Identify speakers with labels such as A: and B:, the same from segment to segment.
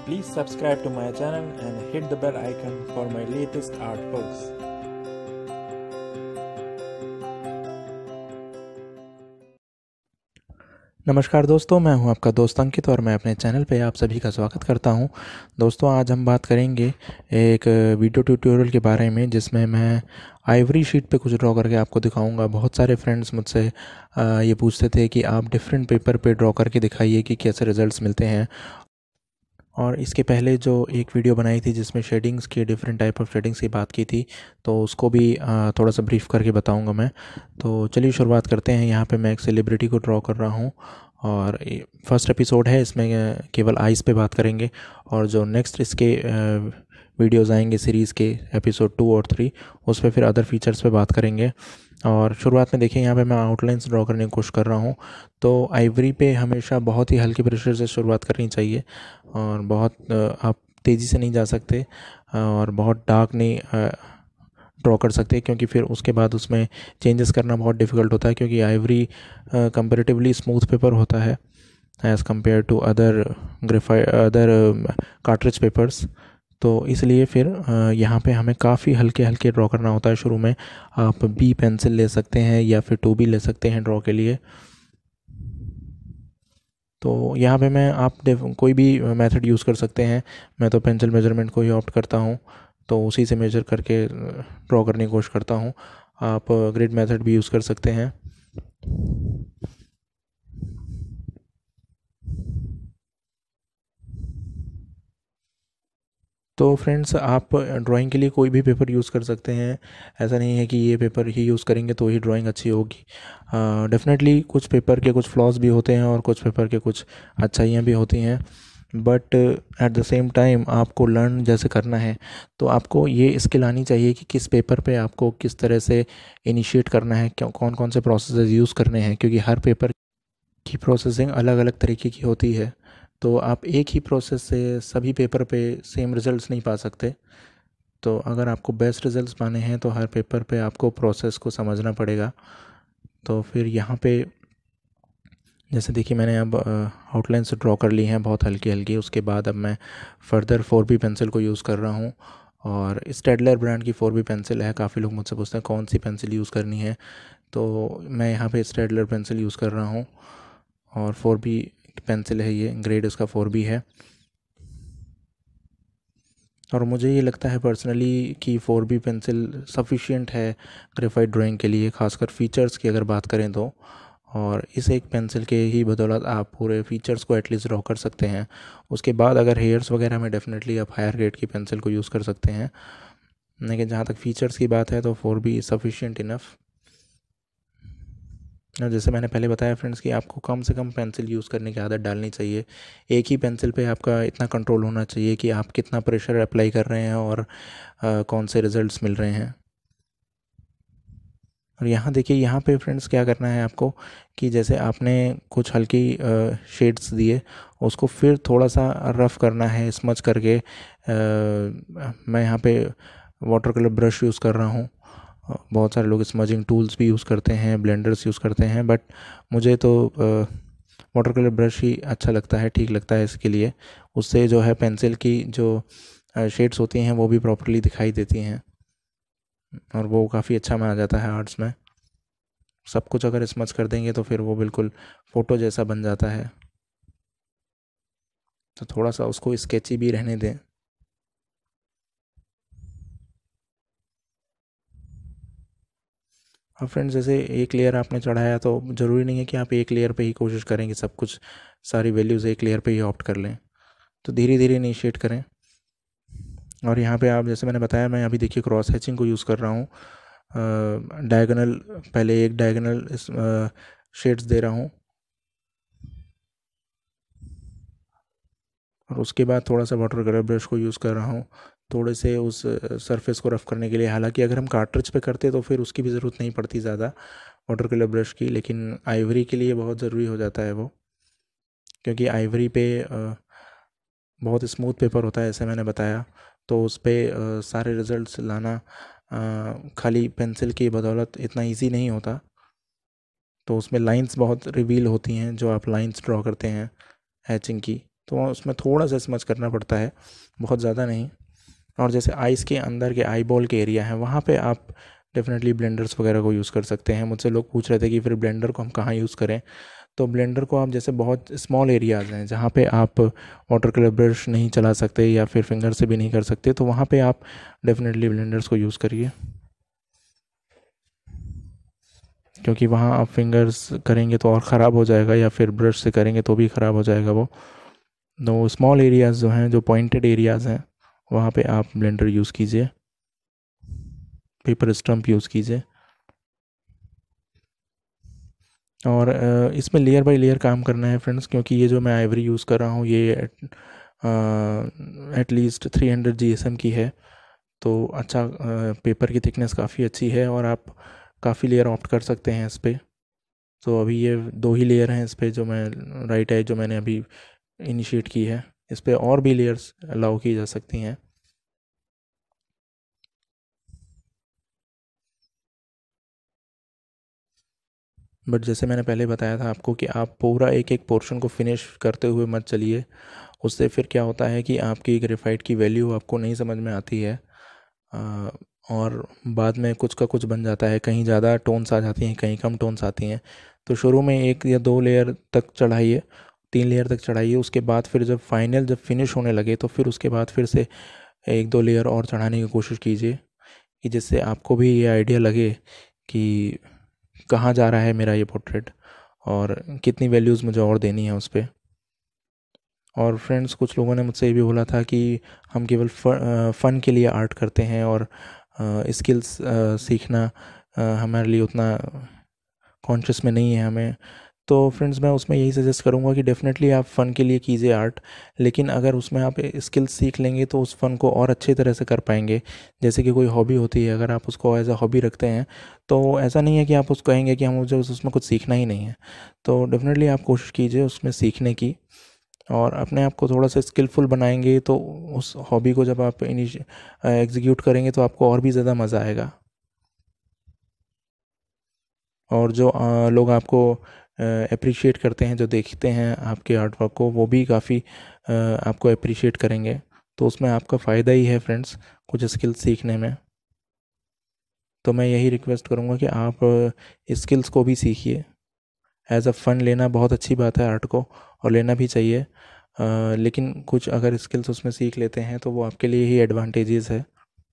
A: Please subscribe to my channel and hit the bell icon for my latest articles. नमस्कार दोस्तों, मैं हूं आपका दोस्त अंकित और मैं अपने चैनल पे आप सभी का स्वागत करता हूं। दोस्तों, आज हम बात करेंगे एक वीडियो ट्यूटोरियल के बारे में जिसमें मैं आइवरी शीट पे कुछ ड्रॉ करके आपको दिखाऊंगा। बहुत सारे फ्रेंड्स मुझसे ये पूछते थे कि आप डिफरेंट पेपर पे ड्रॉ करके दिखाइए कि कैसे रिजल्ट्स मिलते हैं। और इसके पहले जो एक वीडियो बनाई थी जिसमें शेडिंग्स की डिफरेंट टाइप ऑफ शेडिंग्स की बात की थी, तो उसको भी थोड़ा सा ब्रीफ करके बताऊंगा मैं। तो चलिए शुरुआत करते हैं। यहाँ पे मैं एक सेलिब्रिटी को ड्रॉ कर रहा हूँ और फर्स्ट एपिसोड है, इसमें केवल आइज़ पे बात करेंगे। और जो नेक्स्ट इसके वीडियोज़ आएंगे सीरीज़ के एपिसोड 2 और 3, उस पर फिर अदर फीचर्स पे बात करेंगे। और शुरुआत में देखिए, यहाँ पे मैं आउटलाइंस ड्रॉ करने की कोशिश कर रहा हूँ। तो आइवरी पे हमेशा बहुत ही हल्के प्रेशर से शुरुआत करनी चाहिए और बहुत आप तेज़ी से नहीं जा सकते और बहुत डार्क नहीं ड्रॉ कर सकते, क्योंकि फिर उसके बाद उसमें चेंजेस करना बहुत डिफ़िकल्ट होता है, क्योंकि आइवरी कंपैरेटिवली स्मूथ पेपर होता है as compare to other cartridge papers. तो इसलिए फिर यहाँ पे हमें काफ़ी हल्के हल्के ड्रॉ करना होता है शुरू में। आप बी पेंसिल ले सकते हैं या फिर 2B ले सकते हैं ड्रॉ के लिए। तो यहाँ पे मैं कोई भी मेथड यूज़ कर सकते हैं। मैं तो पेंसिल मेजरमेंट को ही ऑप्ट करता हूँ, तो उसी से मेजर करके ड्रॉ करने की कोशिश करता हूँ। आप ग्रिड मेथड भी यूज़ कर सकते हैं। तो फ्रेंड्स, आप ड्राइंग के लिए कोई भी पेपर यूज़ कर सकते हैं। ऐसा नहीं है कि ये पेपर ही यूज़ करेंगे तो ही ड्राइंग अच्छी होगी। डेफिनेटली कुछ पेपर के कुछ फ्लॉज भी होते हैं और कुछ पेपर के कुछ अच्छाइयाँ भी होती हैं, but at the same time आपको लर्न जैसे करना है तो आपको ये स्किल आनी चाहिए कि किस पेपर पे आपको किस तरह से इनिशिएट करना है, क्यों कौन कौन से प्रोसेसेस यूज़ करने हैं, क्योंकि हर पेपर की प्रोसेसिंग अलग अलग तरीके की होती है। तो आप एक ही प्रोसेस से सभी पेपर पे सेम रिजल्ट्स नहीं पा सकते। तो अगर आपको बेस्ट रिजल्ट्स पाने हैं तो हर पेपर पे आपको प्रोसेस को समझना पड़ेगा। तो फिर यहाँ पे जैसे देखिए, मैंने अब आउटलाइंस ड्रॉ कर ली हैं बहुत हल्की हल्की। उसके बाद अब मैं फर्दर 4B पेंसिल को यूज़ कर रहा हूँ और स्टेडलर ब्रांड की 4B पेंसिल है। काफ़ी लोग मुझसे पूछते हैं कौन सी पेंसिल यूज़ करनी है, तो मैं यहाँ पे स्टेडलर पेंसिल यूज़ कर रहा हूँ और 4B पेंसिल है, ये ग्रेड इसका 4B है। और मुझे ये लगता है पर्सनली कि 4B पेंसिल सफिशिएंट है ग्रेफाइट ड्राइंग के लिए, खासकर फीचर्स की अगर बात करें तो। और इस एक पेंसिल के ही बदौलत आप पूरे फीचर्स को एटलीस्ट ड्रॉ कर सकते हैं। उसके बाद अगर हेयर्स वगैरह में डेफिनेटली आप हायर ग्रेड की पेंसिल को यूज़ कर सकते हैं, लेकिन जहाँ तक फीचर्स की बात है तो 4B सफिशिएंट इनफ। और जैसे मैंने पहले बताया फ्रेंड्स कि आपको कम से कम पेंसिल यूज़ करने की आदत डालनी चाहिए। एक ही पेंसिल पे आपका इतना कंट्रोल होना चाहिए कि आप कितना प्रेशर अप्लाई कर रहे हैं और कौन से रिजल्ट्स मिल रहे हैं। और यहाँ देखिए, यहाँ पे फ्रेंड्स क्या करना है आपको कि जैसे आपने कुछ हल्की शेड्स दिए, उसको फिर थोड़ा सा रफ़ करना है स्मच करके। मैं यहाँ पे वाटर कलर ब्रश यूज़ कर रहा हूँ। बहुत सारे लोग स्मजिंग टूल्स भी यूज़ करते हैं, ब्लेंडर्स यूज़ करते हैं, बट मुझे तो वाटर कलर ब्रश ही अच्छा लगता है, ठीक लगता है इसके लिए। उससे जो है पेंसिल की जो शेड्स होती हैं वो भी प्रॉपर्ली दिखाई देती हैं और वो काफ़ी अच्छा माना जाता है आर्ट्स में। सब कुछ अगर स्मच कर देंगे तो फिर वो बिल्कुल फ़ोटो जैसा बन जाता है, तो थोड़ा सा उसको स्केची भी रहने दें। और फ्रेंड्स, जैसे एक लेयर आपने चढ़ाया तो ज़रूरी नहीं है कि आप एक लेयर पे ही कोशिश करें कि सब कुछ सारी वैल्यूज़ एक लेयर पे ही ऑप्ट कर लें। तो धीरे धीरे इनिशिएट करें। और यहाँ पे आप, जैसे मैंने बताया, मैं अभी देखिए क्रॉस हैचिंग को यूज़ कर रहा हूँ। डायगोनल, पहले एक डायगोनल शेड्स दे रहा हूँ और उसके बाद थोड़ा सा वाटर कलर ब्रश को यूज़ कर रहा हूँ थोड़े से उस सरफेस को रफ़ करने के लिए। हालांकि अगर हम कार्ट्रिज पे करते तो फिर उसकी भी ज़रूरत नहीं पड़ती ज़्यादा वाटर कलर ब्रश की, लेकिन आइवरी के लिए बहुत ज़रूरी हो जाता है वो, क्योंकि आइवरी पे बहुत स्मूथ पेपर होता है जैसे मैंने बताया। तो उस पर सारे रिजल्ट्स लाना खाली पेंसिल की बदौलत इतना इजी नहीं होता। तो उसमें लाइंस बहुत रिवील होती हैं जो आप लाइंस ड्रॉ करते हैं हैचिंग की, तो उसमें थोड़ा सा स्मच करना पड़ता है, बहुत ज़्यादा नहीं। और जैसे आइस के अंदर के आई बॉल के एरिया है, वहाँ पे आप डेफिनेटली ब्लेंडर्स वगैरह को यूज़ कर सकते हैं। मुझसे लोग पूछ रहे थे कि फिर ब्लेंडर को हम कहाँ यूज़ करें। तो ब्लेंडर को आप जैसे बहुत स्मॉल एरियाज़ हैं जहाँ पे आप वाटर कलर ब्रश नहीं चला सकते या फिर फिंगर से भी नहीं कर सकते, तो वहाँ पे आप डेफिनेटली ब्लेंडर्स को यूज़ करिए, क्योंकि वहाँ आप फिंगर्स करेंगे तो और ख़राब हो जाएगा या फिर ब्रश से करेंगे तो भी ख़राब हो जाएगा वो। तो स्मॉल एरियाज़ जो हैं, जो पॉइंटेड एरियाज़ हैं, वहाँ पे आप ब्लेंडर यूज़ कीजिए, पेपर स्टम्प यूज़ कीजिए। और इसमें लेयर बाय लेयर काम करना है फ्रेंड्स, क्योंकि ये जो मैं आइवरी यूज़ कर रहा हूँ ये एटलीस्ट 300 GSM की है। तो अच्छा, पेपर की थिकनेस काफ़ी अच्छी है और आप काफ़ी लेयर ऑप्ट कर सकते हैं इस पे। तो अभी ये 2 ही लेयर हैं इस पे, जो मैं राइट है जो मैंने अभी इनिशिएट की है। इस पे और भी लेयर्स अलाउ की जा सकती हैं। बट जैसे मैंने पहले बताया था आपको कि आप पूरा एक एक पोर्शन को फिनिश करते हुए मत चलिए। उससे फिर क्या होता है कि आपकी ग्रेफाइट की वैल्यू आपको नहीं समझ में आती है। अ, और बाद में कुछ का कुछ बन जाता है, कहीं ज़्यादा टोन्स आ जाती हैं, कहीं कम टोन्स आती हैं। तो शुरू में 1 या 2 लेयर तक चढ़ाइए, 3 लेयर तक चढ़ाइए। उसके बाद फिर जब फिनिश होने लगे तो फिर उसके बाद फिर से 1-2 लेयर और चढ़ाने की कोशिश कीजिए, कि जिससे आपको भी ये आइडिया लगे कि कहाँ जा रहा है मेरा ये पोर्ट्रेट और कितनी वैल्यूज़ मुझे और देनी है उस पर। और फ्रेंड्स, कुछ लोगों ने मुझसे ये भी बोला था कि हम केवल फ़न के लिए आर्ट करते हैं और स्किल्स सीखना हमारे लिए उतना कॉन्शियस में नहीं है हमें। तो फ्रेंड्स, मैं उसमें यही सजेस्ट करूँगा कि डेफ़िनेटली आप फ़न के लिए कीजिए आर्ट, लेकिन अगर उसमें आप स्किल्स सीख लेंगे तो उस फ़न को और अच्छी तरह से कर पाएंगे। जैसे कि कोई हॉबी होती है, अगर आप उसको एज अ हॉबी रखते हैं तो ऐसा नहीं है कि आप उसको कहेंगे कि हम मुझे उसमें कुछ सीखना ही नहीं है। तो डेफ़िनेटली आप कोशिश कीजिए उसमें सीखने की, और अपने आप को थोड़ा सा स्किलफुल बनाएंगे तो उस हॉबी को जब आप एग्जीक्यूट करेंगे तो आपको और भी ज़्यादा मज़ा आएगा। और जो लोग आपको अप्रिशिएट करते हैं, जो देखते हैं आपके आर्ट वर्क को, वो भी काफ़ी आपको अप्रिशिएट करेंगे। तो उसमें आपका फ़ायदा ही है फ्रेंड्स, कुछ स्किल सीखने में। तो मैं यही रिक्वेस्ट करूँगा कि आप स्किल्स को भी सीखिए। एज अ फ़न लेना बहुत अच्छी बात है आर्ट को, और लेना भी चाहिए। लेकिन कुछ अगर स्किल्स उसमें सीख लेते हैं तो वो आपके लिए ही एडवांटेजेस है।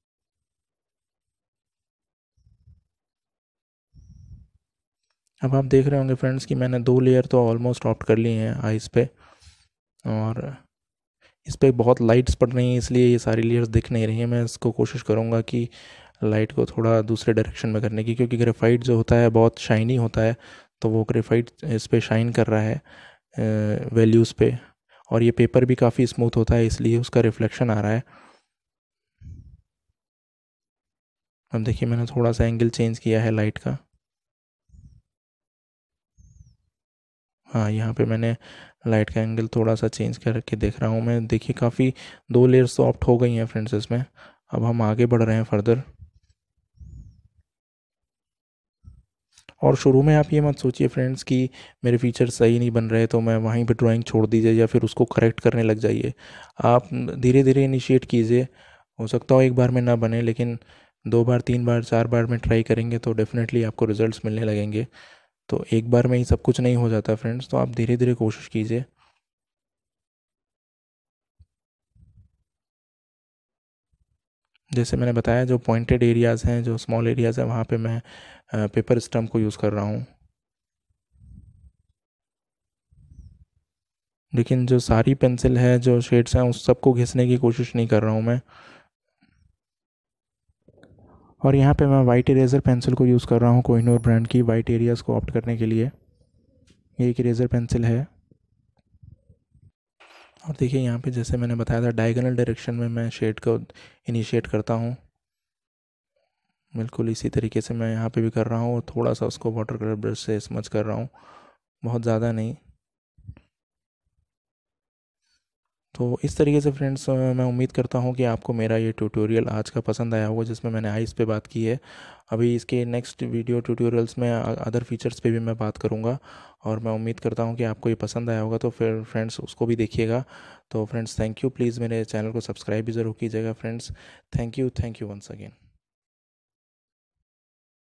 A: अब आप देख रहे होंगे फ्रेंड्स कि मैंने 2 लेयर तो ऑलमोस्ट ऑप्ट कर ली हैं आइस पे, और इस पे बहुत लाइट्स पड़ रही हैं इसलिए ये सारी लेयर्स दिख नहीं रही हैं। मैं इसको कोशिश करूँगा कि लाइट को थोड़ा दूसरे डायरेक्शन में करने की, क्योंकि ग्रेफाइट जो होता है बहुत शाइनी होता है। तो वो ग्रेफाइट इस पे शाइन कर रहा है वैल्यूज़ पे, और ये पेपर भी काफ़ी स्मूथ होता है इसलिए उसका रिफ्लेक्शन आ रहा है। अब देखिए मैंने थोड़ा सा एंगल चेंज किया है लाइट का। हाँ, यहाँ पे मैंने लाइट का एंगल थोड़ा सा चेंज करके देख रहा हूँ मैं। देखिए काफ़ी 2 लेयर्स तो ऑप्ट हो गई हैं फ्रेंड्स इसमें। अब हम आगे बढ़ रहे हैं फर्दर। और शुरू में आप ये मत सोचिए फ्रेंड्स कि मेरे फीचर सही नहीं बन रहे तो मैं वहीं पे ड्राइंग छोड़ दीजिए या फिर उसको करेक्ट करने लग जाइए। आप धीरे धीरे इनिशिएट कीजिए। हो सकता हो एक बार में ना बने, लेकिन 2 बार 3 बार 4 बार में ट्राई करेंगे तो डेफिनेटली आपको रिजल्ट्स मिलने लगेंगे। तो एक बार में ही सब कुछ नहीं हो जाता फ्रेंड्स, तो आप धीरे धीरे कोशिश कीजिए। जैसे मैंने बताया, जो पॉइंटेड एरियाज़ हैं, जो स्मॉल एरियाज़ हैं, वहाँ पे मैं पेपर स्टम्प को यूज़ कर रहा हूँ। लेकिन जो सारी पेंसिल है, जो शेड्स हैं, उस सबको घिसने की कोशिश नहीं कर रहा हूँ मैं। और यहाँ पे मैं वाइट इरेज़र पेंसिल को यूज़ कर रहा हूँ, कोहिनूर ब्रांड की, वाइट एरियाज़ को ऑप्ट करने के लिए। ये एक इरेज़र पेंसिल है। और देखिए यहाँ पे जैसे मैंने बताया था, डायगोनल डायरेक्शन में मैं शेड को इनिशिएट करता हूँ। बिल्कुल इसी तरीके से मैं यहाँ पे भी कर रहा हूँ, थोड़ा सा उसको वाटर कलर ब्रश से स्मच कर रहा हूँ, बहुत ज़्यादा नहीं। तो इस तरीके से फ्रेंड्स मैं उम्मीद करता हूँ कि आपको मेरा ये ट्यूटोरियल आज का पसंद आया होगा, जिसमें मैंने आइस पे बात की है। अभी इसके नेक्स्ट वीडियो ट्यूटोरियल्स में अदर फीचर्स पे भी मैं बात करूँगा, और मैं उम्मीद करता हूँ कि आपको ये पसंद आया होगा, तो फिर फ्रेंड्स उसको भी देखिएगा। तो फ्रेंड्स थैंक यू, प्लीज़ मेरे चैनल को सब्सक्राइब भी ज़रूर कीजिएगा friends. Thank you once again.